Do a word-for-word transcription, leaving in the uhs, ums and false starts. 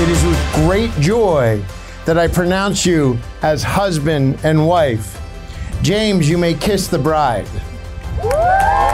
it is with great joy that I pronounce you as husband and wife. James, you may kiss the bride.